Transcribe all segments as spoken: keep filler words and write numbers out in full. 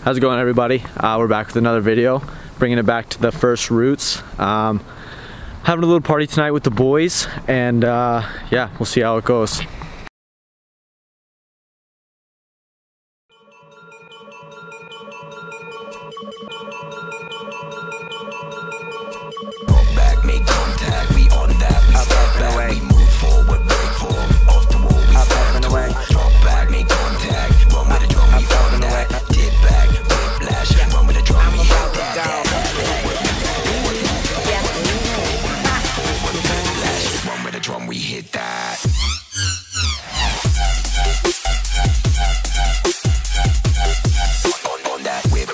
How's it going, everybody? Uh, we're back with another video, bringing it back to the first roots. Um, having a little party tonight with the boys, and uh, yeah, we'll see how it goes. Back, make contact, we on that, we step back, away. We move forward, break forward, off the wall, we step to away. Drop back, make contact, run with the drum, we on that, dip back, whiplash, run with the drum, we hit that, run with the drum, we hit that. On, on that whip.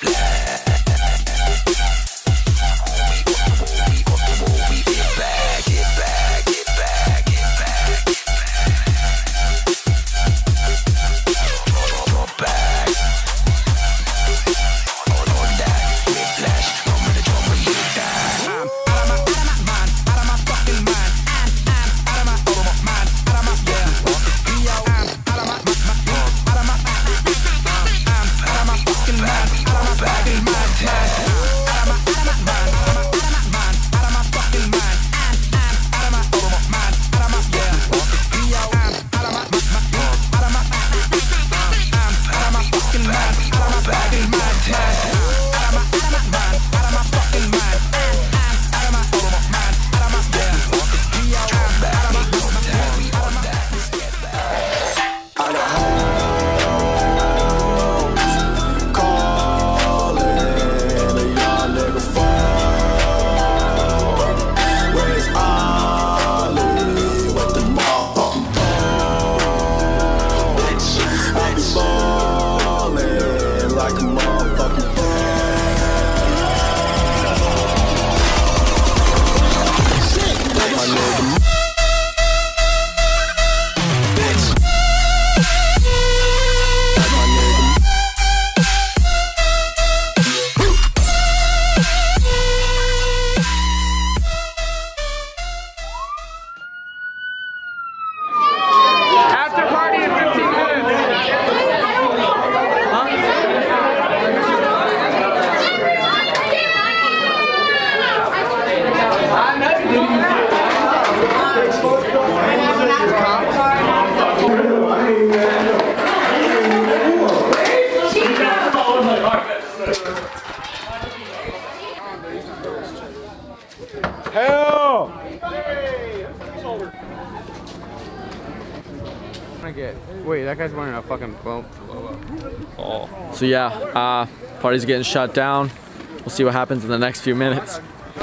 Hell! Wait, that guy's wearing a fucking bump. Oh. So yeah, uh, party's getting shut down. We'll see what happens in the next few minutes.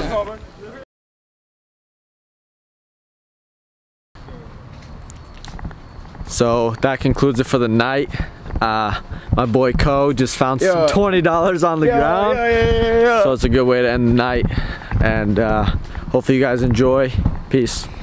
So that concludes it for the night. Uh, my boy Co just found yeah. some twenty dollars on the yeah, ground. Yeah, yeah, yeah, yeah. So it's a good way to end the night. And uh, hopefully you guys enjoy. Peace.